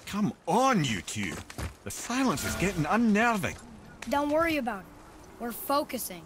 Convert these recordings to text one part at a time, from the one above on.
Come on, you two. The silence is getting unnerving. Don't worry about it. We're focusing.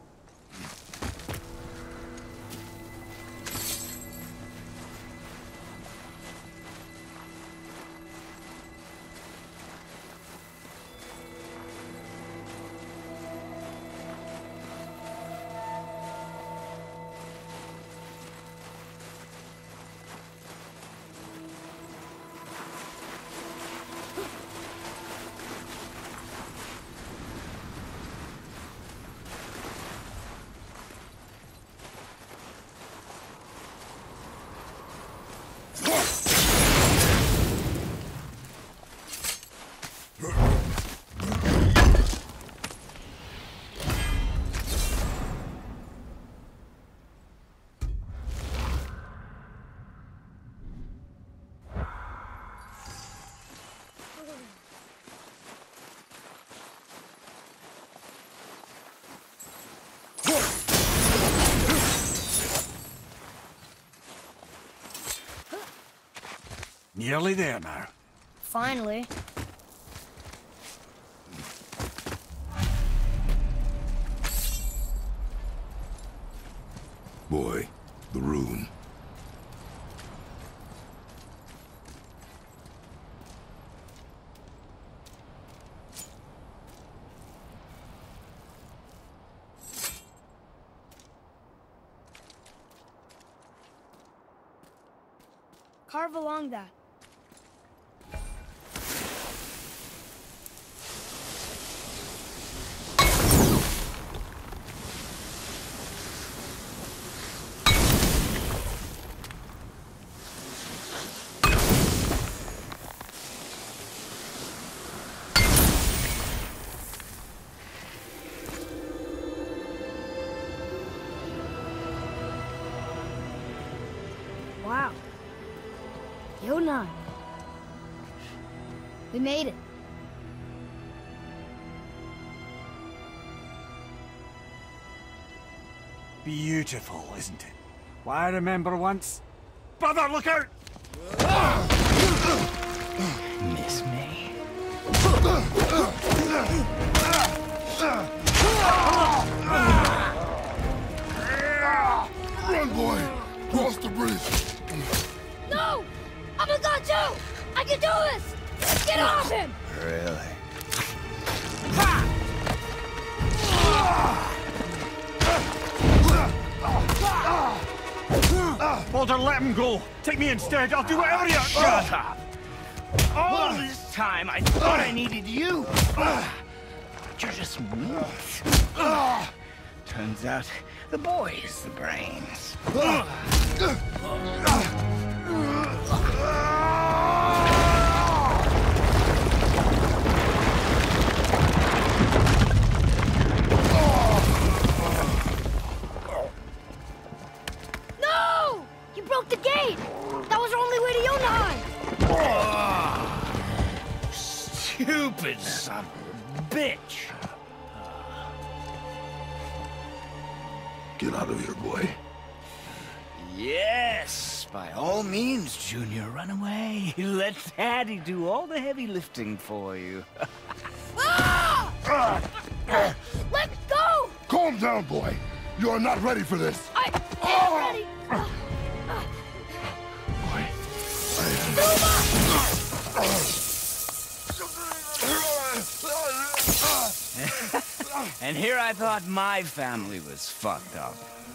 Nearly there now. Finally. Boy, the room. Carve along that. Wow. Yonah. We made it. Beautiful, isn't it? Why, I remember once... Brother, look out! Miss me? Run, boy! Cross the bridge! No! I'm a god too! I can do this! Get off him! Really? Baldur, let him go! Take me instead, I'll do whatever you... Shut up! All this time I thought I needed you! But you're just meat. Turns out the boy is the brains. No! You broke the gate! That was our only way to Yonah! Stupid son of a bitch! Get out of here, boy. Yes, by all means, Junior, run away. Let Daddy do all the heavy lifting for you. Ah! Let go! Calm down, boy. You are not ready for this. I am ready! Boy, And here I thought my family was fucked up.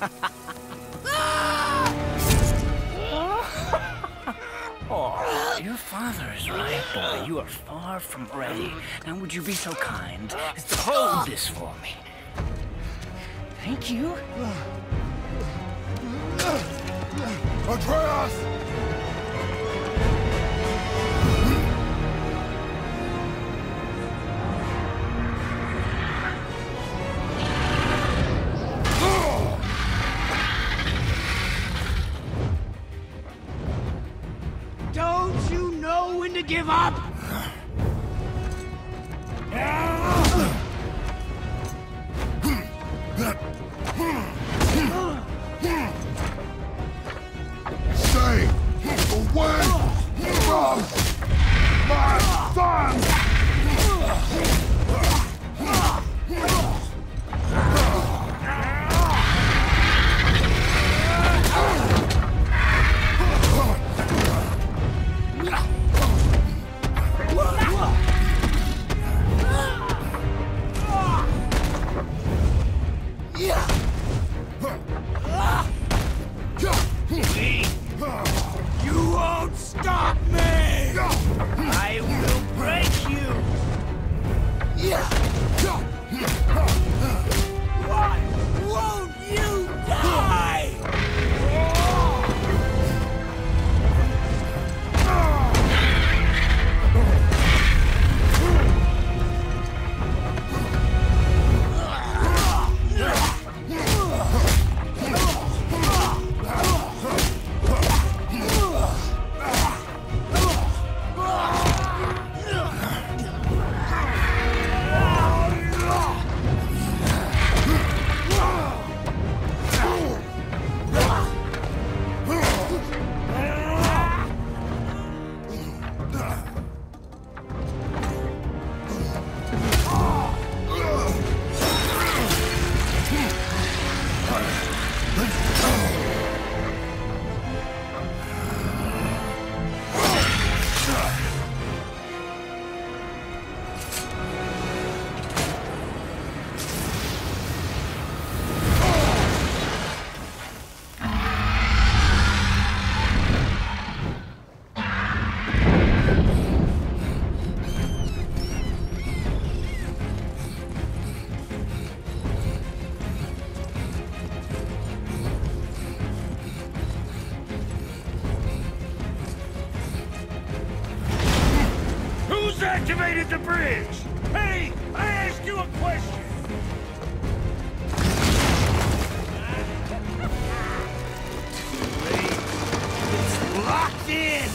Oh, your father is right, boy. You are far from ready. Now would you be so kind as to hold this for me? Thank you. Atreus! Don't you know when to give up? Stay away from my activated the bridge! Hey, I asked you a question! It's locked in!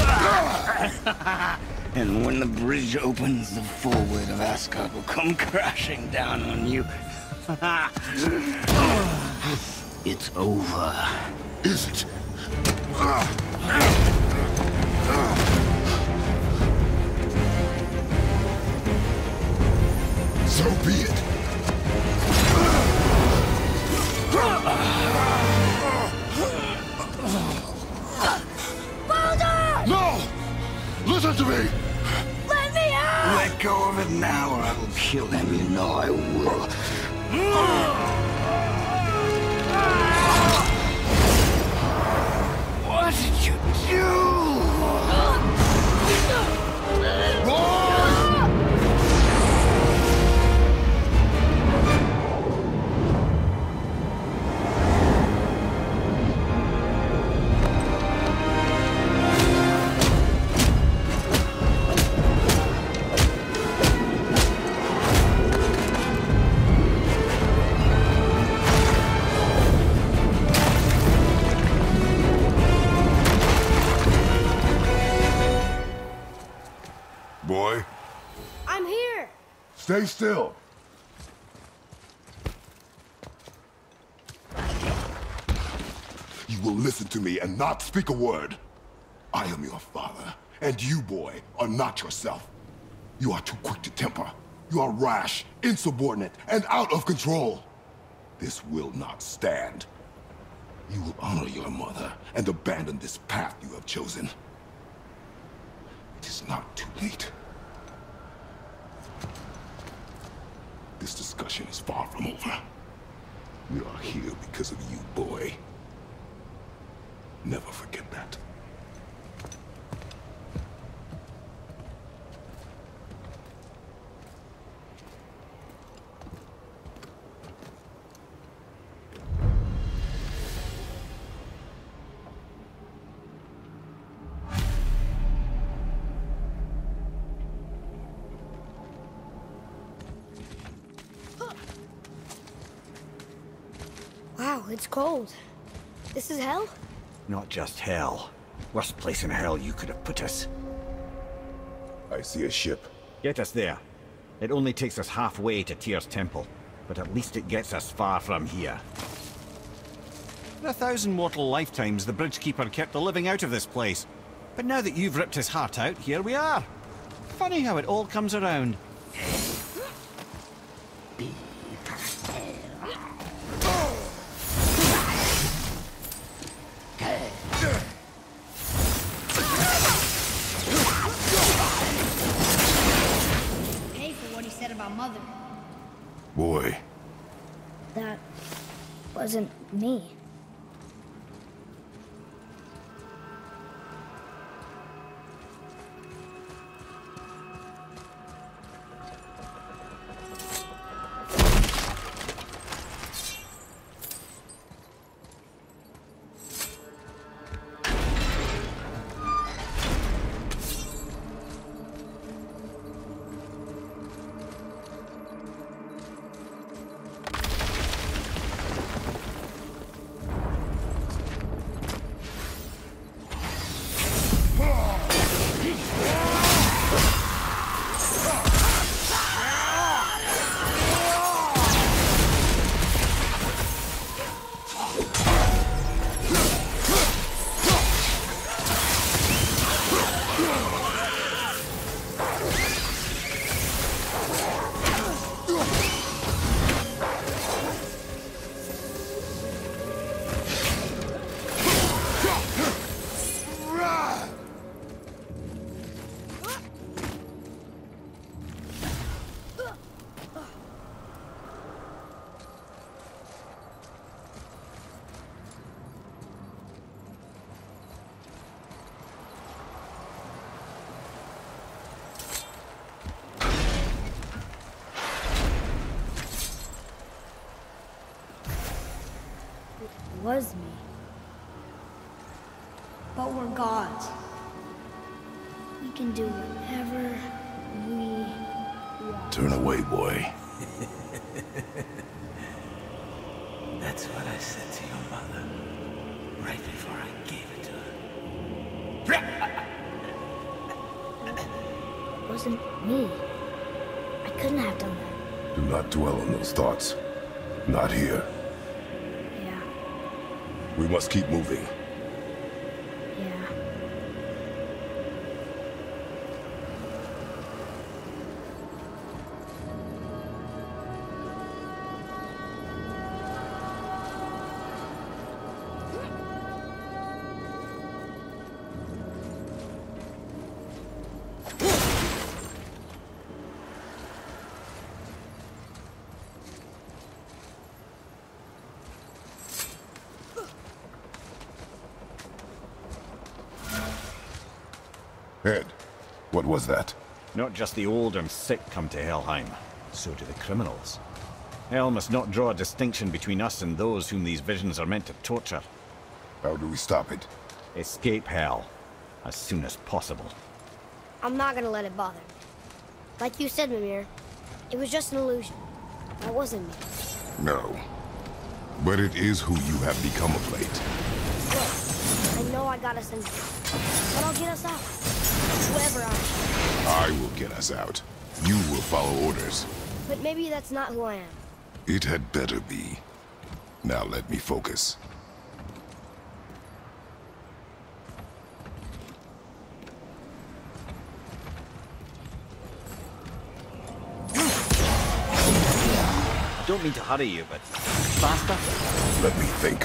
And when the bridge opens, the full weight of Asgard will come crashing down on you. It's over. Is it? So be it. Baldur! No! Listen to me! Let me out! Let go of it now or I will kill him, you know I will. What did you do? Boy, I'm here! stay still. You will listen to me and not speak a word. I am your father, and you, boy, are not yourself. You are too quick to temper. You are rash, insubordinate, and out of control. This will not stand. You will honor your mother and abandon this path you have chosen. It is not too late. This discussion is far from over. We are here because of you, boy. Never forget that. Wow, it's cold. This is hell? Not just hell. Worst place in hell you could have put us. I see a ship. Get us there. It only takes us halfway to Tyr's temple, but at least it gets us far from here. For 1,000 mortal lifetimes, the Bridgekeeper kept the living out of this place. But now that you've ripped his heart out, here we are. Funny how it all comes around. Pay for what he said about Mother. Boy, That wasn't me. Was me. But we're gods. We can do whatever Turn away, boy. That's what I said to your mother, right before I gave it to her. It wasn't me. I couldn't have done that. Do not dwell on those thoughts. Not here. Yeah, We must keep moving. yeah. Ed, what was that? Not just the old and sick come to Helheim, so do the criminals. Hell must not draw a distinction between us and those whom these visions are meant to torture. How do we stop it? Escape Hell, as soon as possible. I'm not gonna let it bother me. Like you said, Mimir, it was just an illusion. That wasn't me. No. But it is who you have become of late. Look, I know I got us in, but I'll get us out. Whoever I am. I will get us out. You will follow orders. But maybe that's not who I am. It had better be. Now let me focus. I don't mean to hurry you, but faster? Let me think.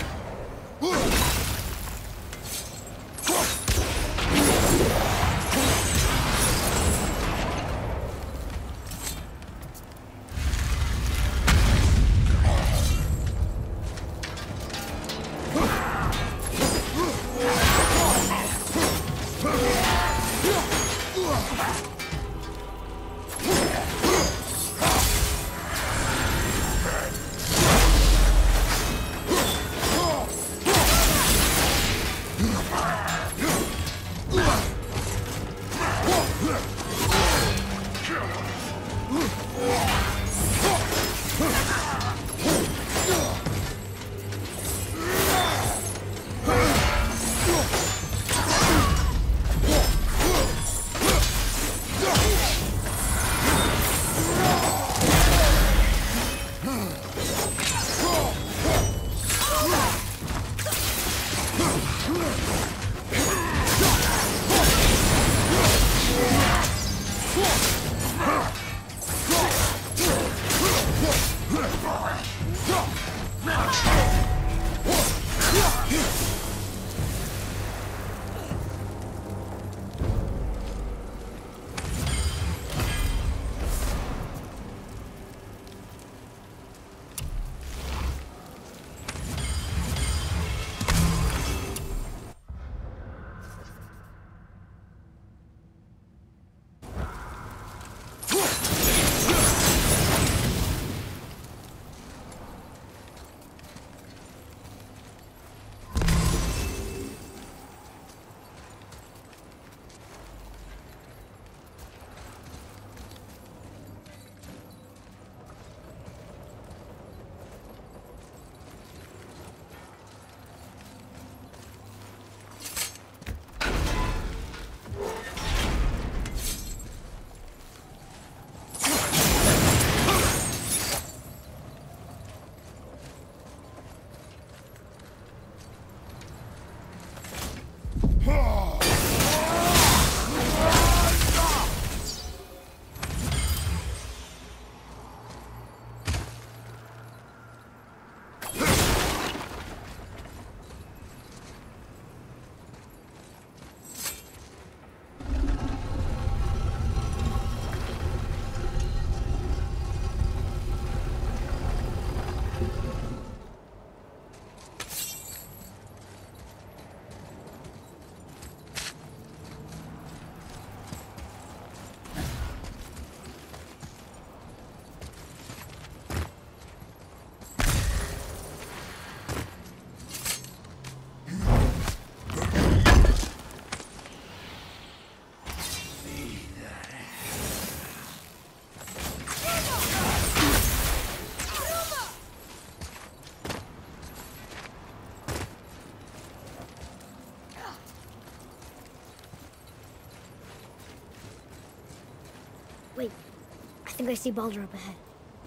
Wait, I think I see Baldur up ahead.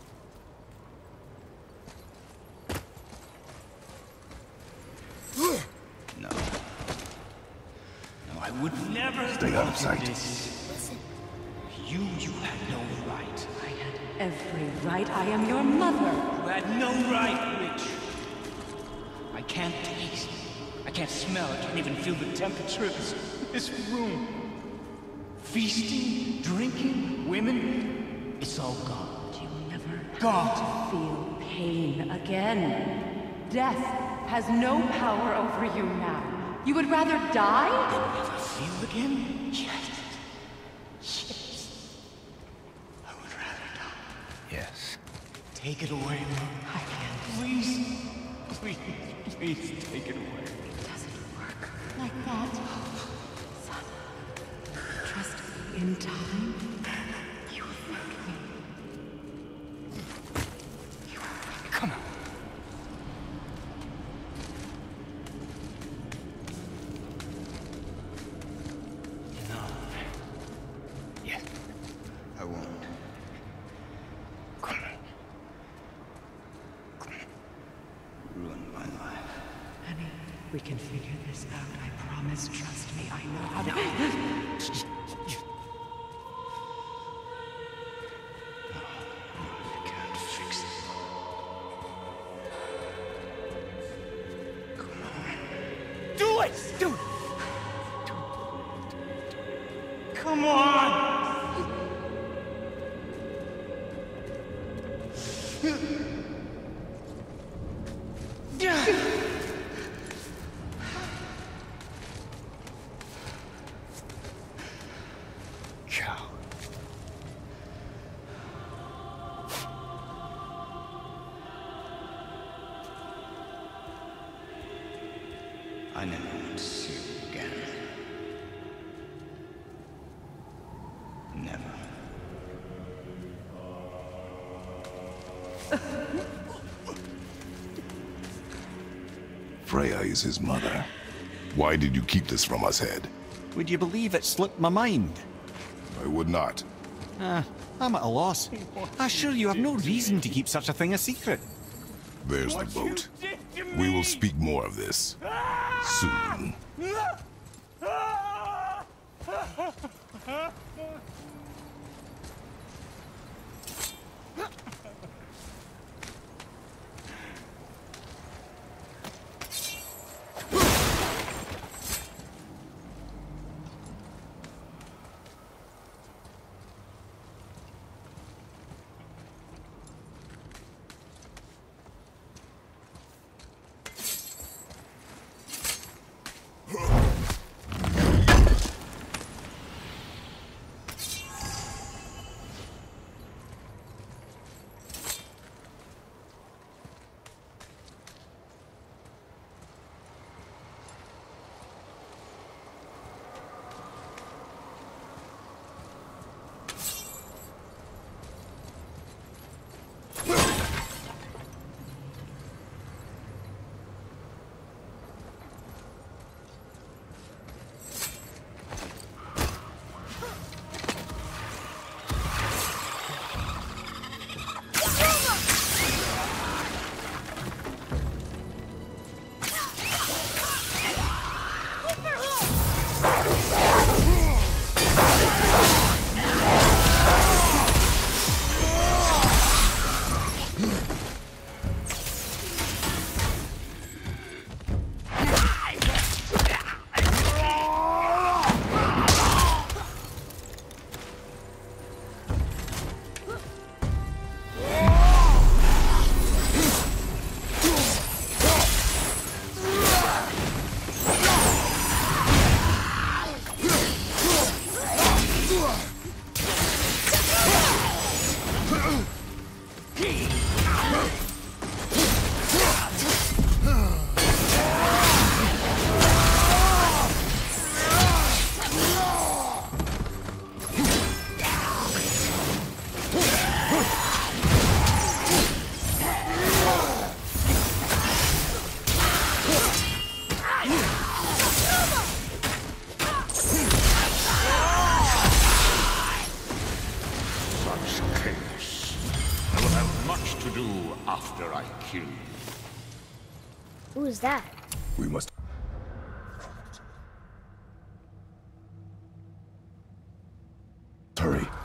No. No, I would never Stay out of sight. Listen. You had no right. I had every right. I am your mother. You had no right, witch. I can't taste. I can't smell. I can't even feel the temperature of this room. Feasting, drinking, women. It's all gone. You'll never God. feel pain again. Death has no power over you now. You would rather die? Never feel again? Yes. I would rather die. Yes. Take it away. I can't. Please. Please take it away. It doesn't work like that. Son, trust me. In time, you will thank me. You will thank me. Come on. No. Yes. I won't. Come on. Ruin my life. Honey, we can figure this out. I promise. Trust me. I know how to. I can't fix it. Come on. Do it! Do it! Come on! Cow. I never want to see you again. Never. Freya is his mother. Why did you keep this from us, Head? Would you believe it slipped my mind? I would not. I'm at a loss. I assure you have no reason to keep such a thing a secret. There's the boat. We will speak more of this soon. do after I kill you? Who is that? We must... Hurry.